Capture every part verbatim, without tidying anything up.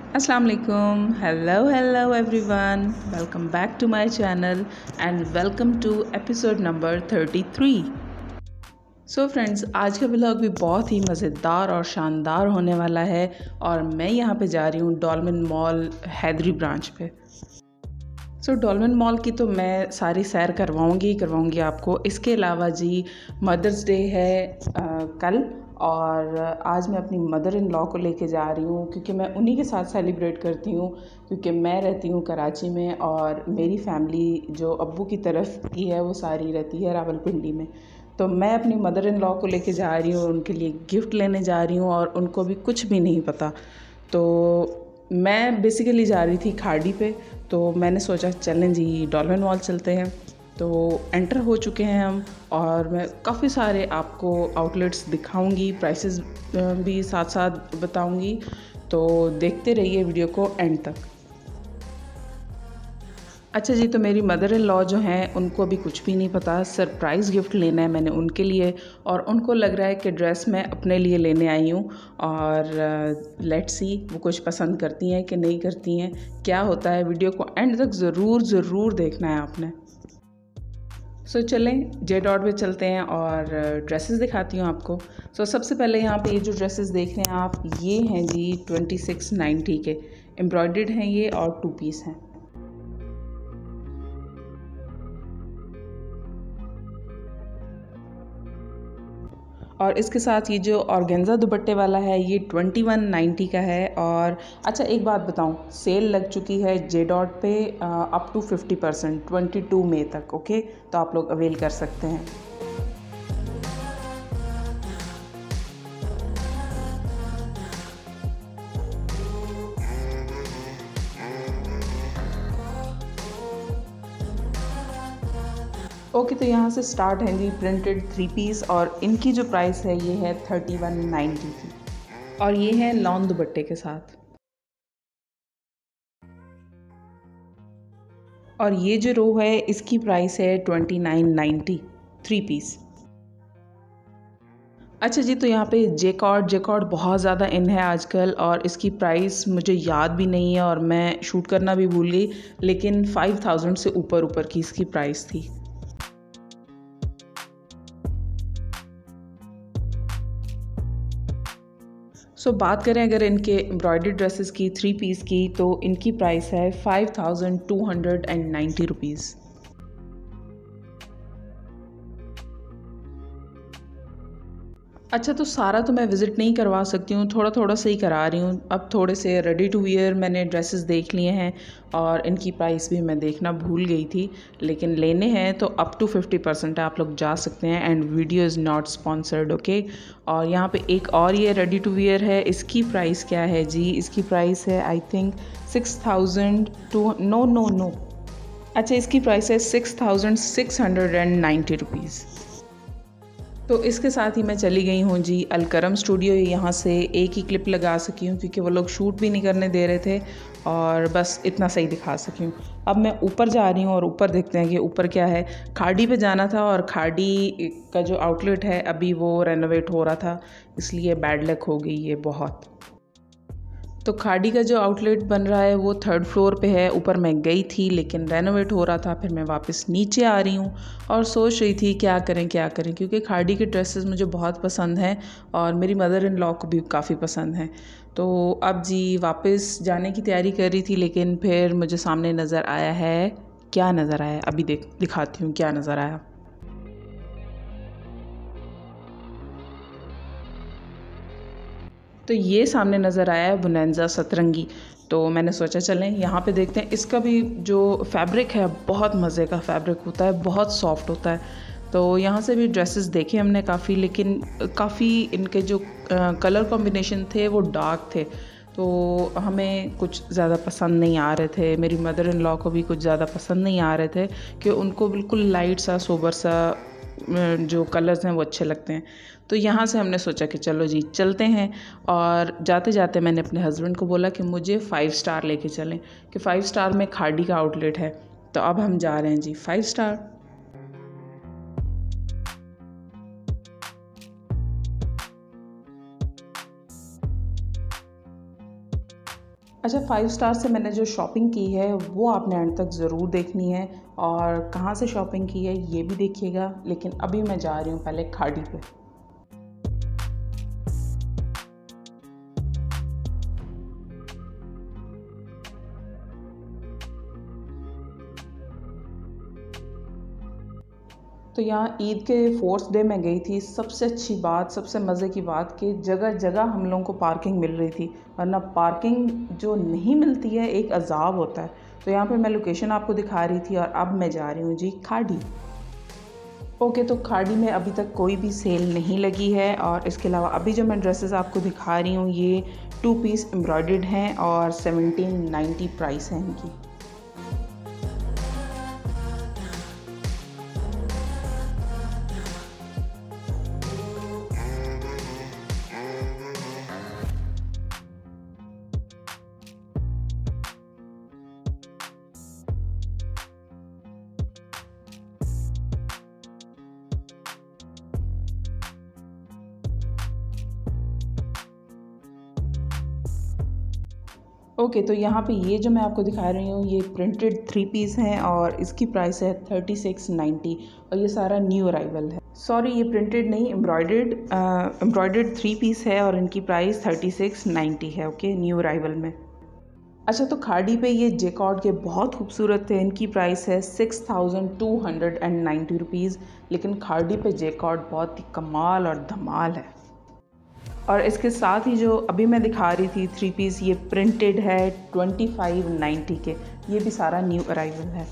Assalamu alaikum. Hello, hello everyone. Welcome back to my channel and welcome to episode number thirty-three. So so friends, आज का vlog भी बहुत ही मज़ेदार और शानदार होने वाला है और मैं यहाँ पे जा रही हूँ डॉल्मेन मॉल हैदरी ब्रांच पे। सो डॉल्मेन मॉल की तो मैं सारी सैर करवाऊँगी करवाऊँगी आपको। इसके अलावा जी मदर्स डे है आ, कल, और आज मैं अपनी मदर इन लॉ को लेके जा रही हूँ क्योंकि मैं उन्हीं के साथ सेलिब्रेट करती हूँ, क्योंकि मैं रहती हूँ कराची में और मेरी फैमिली जो अब्बू की तरफ की है वो सारी रहती है रावलपिंडी में। तो मैं अपनी मदर इन लॉ को लेके जा रही हूँ, उनके लिए गिफ्ट लेने जा रही हूँ और उनको भी कुछ भी नहीं पता। तो मैं बेसिकली जा रही थी खाड़ी पे, तो मैंने सोचा चलें जी डॉल्मेन मॉल चलते हैं। तो एंटर हो चुके हैं हम और मैं काफ़ी सारे आपको आउटलेट्स दिखाऊंगी, प्राइसेस भी साथ साथ बताऊंगी, तो देखते रहिए वीडियो को एंड तक। अच्छा जी, तो मेरी मदर इन लॉ जो हैं उनको भी कुछ भी नहीं पता, सरप्राइज़ गिफ्ट लेना है मैंने उनके लिए, और उनको लग रहा है कि ड्रेस मैं अपने लिए लेने आई हूँ। और लेट्स सी वो कुछ पसंद करती हैं कि नहीं करती हैं, क्या होता है। वीडियो को एंड तक ज़रूर ज़रूर देखना है आपने। सो so, चलें जे डॉट पे चलते हैं और ड्रेसेस दिखाती हूँ आपको। सो so, सबसे पहले यहाँ पे ये जो ड्रेसेस देख रहे हैं आप, ये हैं जी ट्वेंटी सिक्स नाइन्टी के, एम्ब्रॉयडर्ड हैं ये और टू पीस हैं। और इसके साथ ये जो ऑर्गेन्जा दुपट्टे वाला है ये ट्वेंटी वन नाइन्टी का है। और अच्छा एक बात बताऊँ, सेल लग चुकी है J dot pay up to fifty percent twenty two May तक। ओके, तो आप लोग अवेल कर सकते हैं। ओके, तो यहाँ से स्टार्ट है जी प्रिंटेड थ्री पीस, और इनकी जो प्राइस है ये है थर्टी वन नाइन्टी की, और ये है लॉन दुपट्टे के साथ। और ये जो रो है इसकी प्राइस है twenty nine ninety three piece. अच्छा जी, तो यहाँ पे जेकॉर्ड जेकॉर्ड बहुत ज़्यादा इन है आजकल, और इसकी प्राइस मुझे याद भी नहीं है और मैं शूट करना भी भूल गई, लेकिन फाइव थाउजेंड से ऊपर ऊपर की इसकी प्राइस थी। सो so, बात करें अगर इनके एम्ब्रॉयडर्ड ड्रेसेस की थ्री पीस की, तो इनकी प्राइस है five thousand two hundred and ninety rupees. अच्छा, तो सारा तो मैं विज़िट नहीं करवा सकती हूँ, थोड़ा थोड़ा सा ही करा रही हूँ। अब थोड़े से रेडी टू वियर मैंने ड्रेसेस देख लिए हैं और इनकी प्राइस भी मैं देखना भूल गई थी, लेकिन लेने हैं तो अप टू फिफ्टी परसेंट आप लोग जा सकते हैं। And video is not sponsored, okay. और यहाँ पे एक और ये रेडी टू वियर है, इसकी प्राइस क्या है जी? इसकी प्राइस है I think six thousand two no no no अच्छा, इसकी प्राइस है six thousand six hundred and ninety rupees. तो इसके साथ ही मैं चली गई हूँ जी अलकरम स्टूडियो। यहाँ से एक ही क्लिप लगा सकी हूँ क्योंकि वो लोग शूट भी नहीं करने दे रहे थे, और बस इतना सही दिखा सकी हूँ। अब मैं ऊपर जा रही हूँ और ऊपर देखते हैं कि ऊपर क्या है। खाड़ी पे जाना था और खाड़ी का जो आउटलेट है अभी वो रेनोवेट हो रहा था, इसलिए बैड लक हो गई ये बहुत। तो खाड़ी का जो आउटलेट बन रहा है वो थर्ड फ्लोर पे है। ऊपर मैं गई थी लेकिन रेनोवेट हो रहा था, फिर मैं वापस नीचे आ रही हूँ और सोच रही थी क्या करें क्या करें, क्योंकि खाड़ी के ड्रेसेस मुझे बहुत पसंद हैं और मेरी मदर इन लॉ को भी काफ़ी पसंद हैं। तो अब जी वापस जाने की तैयारी कर रही थी, लेकिन फिर मुझे सामने नज़र आया है, क्या नज़र आया अभी देख दिखाती हूँ क्या नज़र आया। तो ये सामने नज़र आया है बोनांजा सतरंगी। तो मैंने सोचा चलें यहाँ पे देखते हैं। इसका भी जो फैब्रिक है बहुत मज़े का फैब्रिक होता है, बहुत सॉफ्ट होता है। तो यहाँ से भी ड्रेसेस देखे हमने काफ़ी, लेकिन काफ़ी इनके जो कलर कॉम्बिनेशन थे वो डार्क थे, तो हमें कुछ ज़्यादा पसंद नहीं आ रहे थे। मेरी मदर इन लॉ को भी कुछ ज़्यादा पसंद नहीं आ रहे थे कि उनको बिल्कुल लाइट सा सोबर सा जो कलर्स हैं वो अच्छे लगते हैं। तो यहाँ से हमने सोचा कि चलो जी चलते हैं, और जाते जाते मैंने अपने हस्बैंड को बोला कि मुझे फ़ाइव स्टार लेके चलें, कि फ़ाइव स्टार में खाड़ी का आउटलेट है। तो अब हम जा रहे हैं जी फाइव स्टार। अच्छा, फाइव स्टार से मैंने जो शॉपिंग की है वो आपने एंड तक ज़रूर देखनी है, और कहाँ से शॉपिंग की है ये भी देखिएगा। लेकिन अभी मैं जा रही हूँ पहले खाड़ी पे। तो यहाँ ईद के फोर्थ डे मैं गई थी। सबसे अच्छी बात, सबसे मज़े की बात कि जगह जगह हम लोगों को पार्किंग मिल रही थी, वरना पार्किंग जो नहीं मिलती है एक अजाब होता है। तो यहाँ पे मैं लोकेशन आपको दिखा रही थी, और अब मैं जा रही हूँ जी खाड़ी। ओके, तो खाड़ी में अभी तक कोई भी सेल नहीं लगी है, और इसके अलावा अभी जो मैं ड्रेसेस आपको दिखा रही हूँ ये टू पीस एम्ब्रॉयडर्ड हैं और सेवनटीन नाइन्टी प्राइस है इनकी। ओके, तो यहाँ पे ये जो मैं आपको दिखा रही हूँ ये प्रिंटेड थ्री पीस हैं, और इसकी प्राइस है थर्टी सिक्स नाइन्टी, और ये सारा न्यू अराइवल है। सॉरी, ये प्रिंटेड नहीं, एम्ब्रॉयडर्ड एम्ब्रॉयडर्ड थ्री पीस है, और इनकी प्राइस थर्टी सिक्स नाइन्टी है। ओके, न्यू अराइवल में। अच्छा, तो खाड़ी पे ये जेकॉर्ड के बहुत खूबसूरत थे। इनकी प्राइस है six thousand two hundred and ninety rupees. लेकिन खाड़ी पे जेकॉर्ड बहुत ही कमाल और धमाल है। और इसके साथ ही जो अभी मैं दिखा रही थी थ्री पीस, ये प्रिंटेड है ट्वेंटी फाइव नाइन्टी के। ये भी सारा न्यू अराइवल है।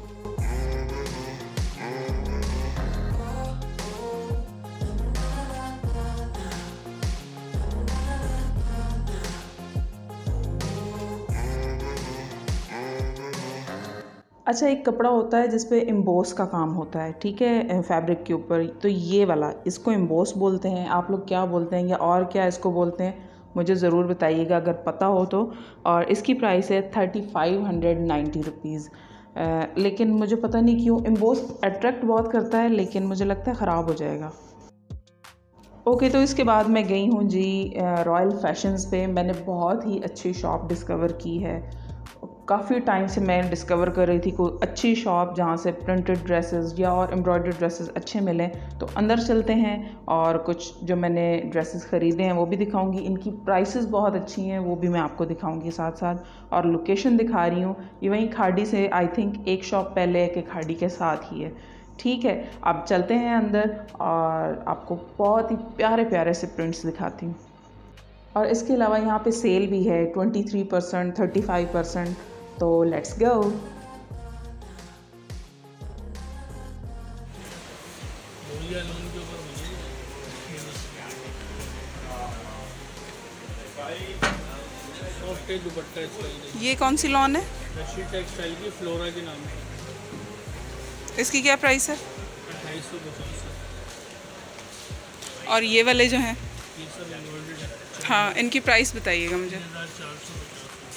अच्छा, एक कपड़ा होता है जिस पे एम्बोस का काम होता है, ठीक है, फैब्रिक के ऊपर। तो ये वाला, इसको एम्बोस बोलते हैं। आप लोग क्या बोलते हैं या और क्या इसको बोलते हैं मुझे ज़रूर बताइएगा अगर पता हो तो। और इसकी प्राइस है thirty five hundred ninety rupees. लेकिन मुझे पता नहीं क्यों एम्बोस अट्रैक्ट बहुत करता है, लेकिन मुझे लगता है ख़राब हो जाएगा। ओके, तो इसके बाद मैं गई हूँ जी रॉयल फैशंस पे। मैंने बहुत ही अच्छी शॉप डिस्कवर की है। काफ़ी टाइम से मैं डिस्कवर कर रही थी कोई अच्छी शॉप जहाँ से प्रिंटेड ड्रेसेस या और एम्ब्रॉयडर्ड ड्रेसेस अच्छे मिलें। तो अंदर चलते हैं, और कुछ जो मैंने ड्रेसेस ख़रीदे हैं वो भी दिखाऊंगी। इनकी प्राइसेस बहुत अच्छी हैं, वो भी मैं आपको दिखाऊंगी साथ साथ। और लोकेशन दिखा रही हूँ, ये वहीं खाड़ी से आई थिंक एक शॉप पहले के खाड़ी के साथ ही है। ठीक है, अब चलते हैं अंदर, और आपको बहुत ही प्यारे प्यारे से प्रिंट्स दिखाती हूँ। और इसके अलावा यहाँ पे सेल भी है twenty three percent, thirty five percent. तो लेट्स गो। ये कौन सी लॉन है? रशीद टेक्सटाइल की फ्लोरा के नाम है। इसकी क्या प्राइस है? अट्ठाईस सौ पचास। और ये वाले जो हैं? ये सब एम्ब्रॉयडर्ड है। हाँ, इनकी प्राइस बताइएगा मुझे। चार सौ पचास।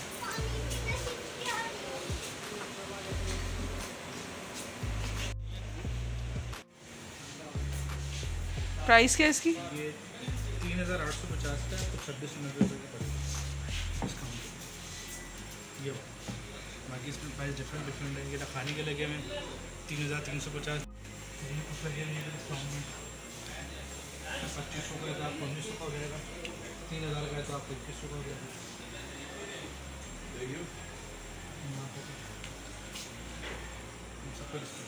प्राइस क्या है इसकी? ये तीन हज़ार आठ सौ पचास का है, तो छब्बीस सौ नब्बे रुपये का पड़ेगा डिस्काउंट। ये बाकी इसमें प्राइस डिफरेंट डिफरेंट है। ये खाने के लगे में तीन हज़ार तीन सौ पचास, ये कुछ लगे नहीं डिस्काउंट में पच्चीस सौ का है तो आपको उन्नीस सौ का हो जाएगा। तीन हज़ार का है तो आपको इक्कीस सौ का हो जाएगा। सबका डिस्काउंट।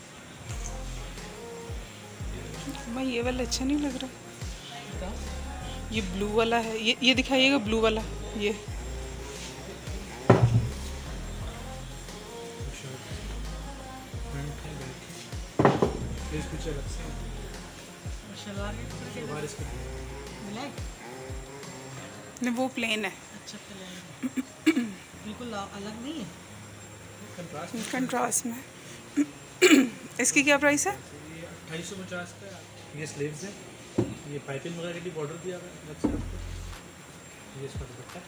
भाई ये वाला अच्छा नहीं लग रहा। ये ब्लू वाला है, ये ये दिखाइएगा ब्लू वाला। ये नहीं, वो प्लेन है। अच्छा, बिल्कुल अलग नहीं है, कंट्रास्ट कंट्रास्ट में। इसकी क्या प्राइस है? अट्ठाईस सौ पचास का। ये स्लीव्स है, ये पाइपिंग वगैरह के लिए बॉर्डर दिया हुआ है अलग से आपको। ये इसका दुपट्टा,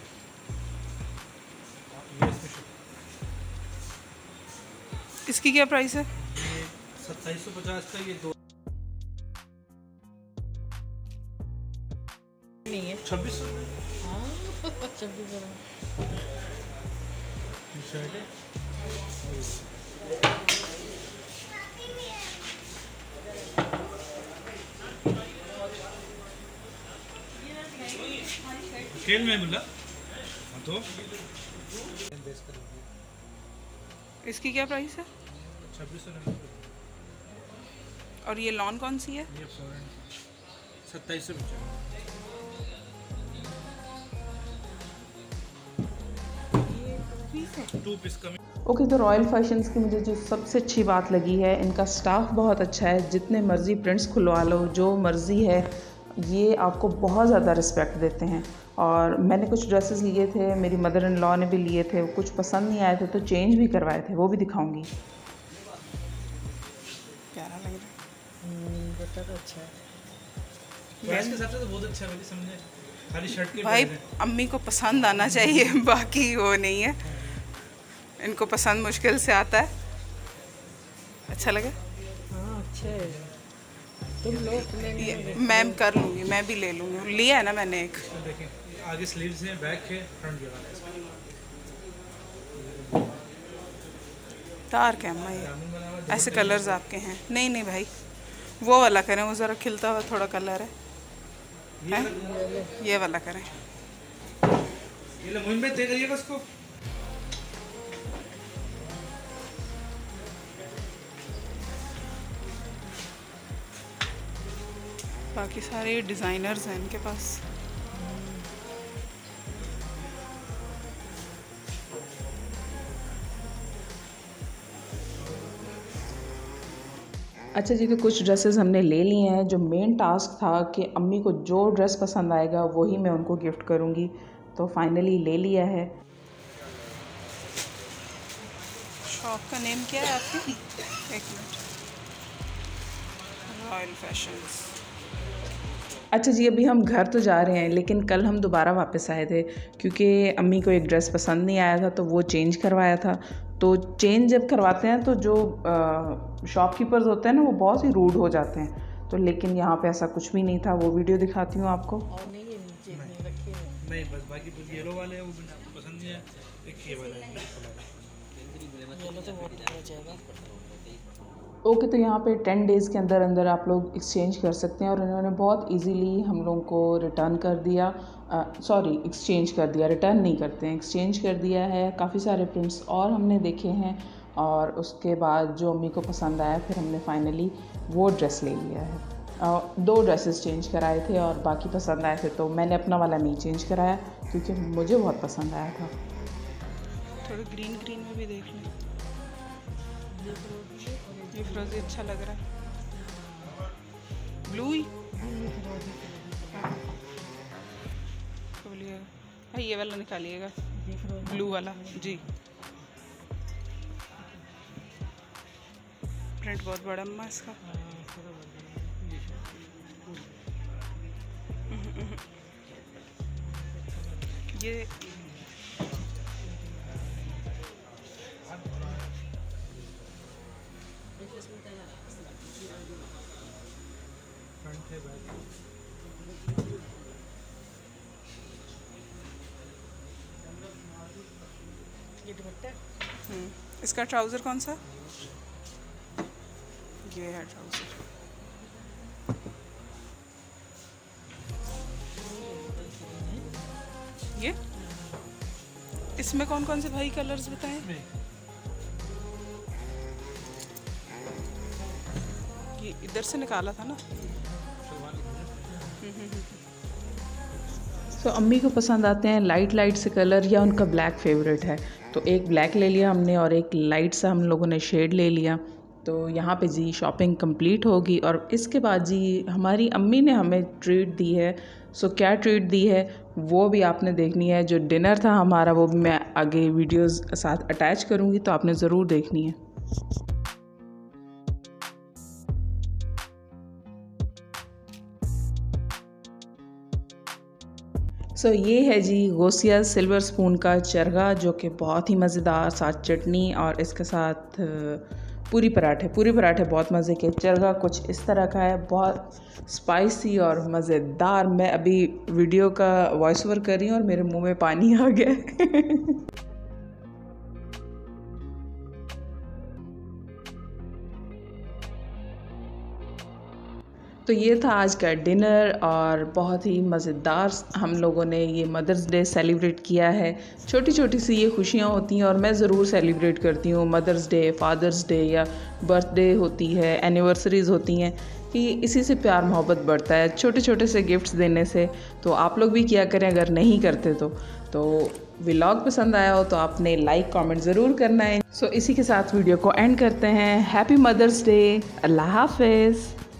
ये इसमें इसकी क्या प्राइस है? ये सत्ताईस सौ पचास का। ये दो नहीं है छब्बीस सौ। हाँ छब्बीस सौ शर्ट है खेल में बोला तो इसकी क्या प्राइस है? छब्बीस सौ। और ये लॉन कौन सी है? ये सत्ताईस सौ पचास। टू पीस कमी। ओके, तो रॉयल फैशंस की मुझे जो सबसे अच्छी बात लगी है, इनका स्टाफ बहुत अच्छा है। जितने मर्ज़ी प्रिंट्स खुलवा लो, जो मर्ज़ी है, ये आपको बहुत ज़्यादा रिस्पेक्ट देते हैं। और मैंने कुछ ड्रेसेस लिए थे, मेरी मदर इन लॉ ने भी लिए थे, कुछ पसंद नहीं आए थे तो चेंज भी करवाए थे, वो भी दिखाऊंगी। प्यारा लग रहा हम्म, बता तो अच्छा है। प्राइस के हिसाब से तो बहुत अच्छा है, समझे। खाली शर्ट के भाई अम्मी को पसंद आना चाहिए, बाकी वो नहीं है, इनको पसंद मुश्किल से आता है। अच्छा लगा? हाँ अच्छा है। तुम लोग मैं कर लूँगी, मैं भी ले लूँगी। लिया है ना मैंने एक। देखें, आगे स्लीव्स हैं, बैक है, फ्रंट ये वाला है। तार क्या अम्मा, ये ऐसे कलर्स आपके हैं? नहीं नहीं भाई, वो वाला करें, वो ज़रा खिलता हुआ थोड़ा कलर है, है? ये वाला करें। ये ले मुहिम में दे करिएगा उसको। बाकी सारे डिज़ाइनर्स हैं इनके पास। अच्छा जी, तो कुछ ड्रेसेस हमने ले लिए हैं। जो मेन टास्क था कि अम्मी को जो ड्रेस पसंद आएगा वही मैं उनको गिफ्ट करूँगी, तो फाइनली ले लिया है। शॉप का नेम क्या है आपकी? एक मिनट। Royal fashions. अच्छा जी, अभी हम घर तो जा रहे हैं, लेकिन कल हम दोबारा वापस आए थे क्योंकि अम्मी को एक ड्रेस पसंद नहीं आया था, तो वो चेंज करवाया था। तो चेंज जब करवाते हैं तो जो शॉपकीपर्स होते हैं ना, वो बहुत ही रूड हो जाते हैं। तो लेकिन यहाँ पे ऐसा कुछ भी नहीं था, वो वीडियो दिखाती हूँ आपको। और नहीं है नीचे नहीं रखे हैं। नहीं, बस बाकी तो येलो वाले हैं, वो भी आपको पसंद नहीं है। एक ये वाला है, येलो तो बहुत अच्छा जाएगा। ओके, तो यहाँ पे टेन डेज़ के अंदर अंदर आप लोग एक्सचेंज कर सकते हैं, और इन्होंने बहुत इजीली हम लोगों को रिटर्न कर दिया, सॉरी एक्सचेंज कर दिया, रिटर्न नहीं करते हैं, एक्सचेंज कर दिया है। काफ़ी सारे प्रिंट्स और हमने देखे हैं, और उसके बाद जो अम्मी को पसंद आया, फिर हमने फाइनली वो ड्रेस ले लिया है। uh, दो ड्रेसेस चेंज कराए थे और बाकी पसंद आए थे, तो मैंने अपना वाला नहीं चेंज कराया क्योंकि मुझे बहुत पसंद आया था। थोड़ा ग्रीन ग्रीन में भी देख लें, ये फिरोजी अच्छा लग रहा है। ब्लू ही बोलिएगा, हाँ ये वाला निकालिएगा, ब्लू वाला जी। प्रिंट बहुत बड़ा अम्मा इसका। ये फ्रंट है, बैक है। ये दुपट्टा हम्म, इसका ट्राउज़र कौन सा? ये है ट्राउज़र। ये इसमें कौन कौन से भाई कलर्स बताएं? ये इधर से निकाला था ना। तो अम्मी को पसंद आते हैं लाइट लाइट से कलर, या उनका ब्लैक फेवरेट है, तो एक ब्लैक ले लिया हमने और एक लाइट सा हम लोगों ने शेड ले लिया। तो यहाँ पे जी शॉपिंग कंप्लीट होगी, और इसके बाद जी हमारी अम्मी ने हमें ट्रीट दी है। सो क्या ट्रीट दी है वो भी आपने देखनी है। जो डिनर था हमारा, वो भी मैं आगे वीडियोस साथ अटैच करूँगी, तो आपने ज़रूर देखनी है। सो so, ये है जी गोसिया सिल्वर स्पून का चरगा, जो कि बहुत ही मज़ेदार, साथ चटनी और इसके साथ पूरी पराठे पूरी पराठे बहुत मज़े के। चरगा कुछ इस तरह का है, बहुत स्पाइसी और मज़ेदार। मैं अभी वीडियो का वॉइस ओवर कर रही हूँ और मेरे मुंह में पानी आ गया है। तो ये था आज का डिनर और बहुत ही मज़ेदार हम लोगों ने ये मदर्स डे सेलिब्रेट किया है। छोटी छोटी सी ये खुशियाँ होती हैं और मैं ज़रूर सेलिब्रेट करती हूँ। मदर्स डे, फादर्स डे या बर्थडे होती है, एनिवर्सरीज़ होती हैं, कि इसी से प्यार मोहब्बत बढ़ता है, छोटे छोटे से गिफ्ट्स देने से। तो आप लोग भी किया करें अगर नहीं करते तो। तो व्लॉग पसंद आया हो तो आपने लाइक कमेंट ज़रूर करना है। सो इसी के साथ वीडियो को एंड करते हैं। हैप्पी मदर्स डे, अल्लाह हाफिज़।